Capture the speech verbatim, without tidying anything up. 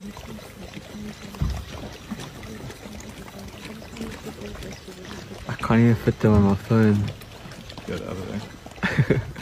I can't even fit them on my phone. Go the other way.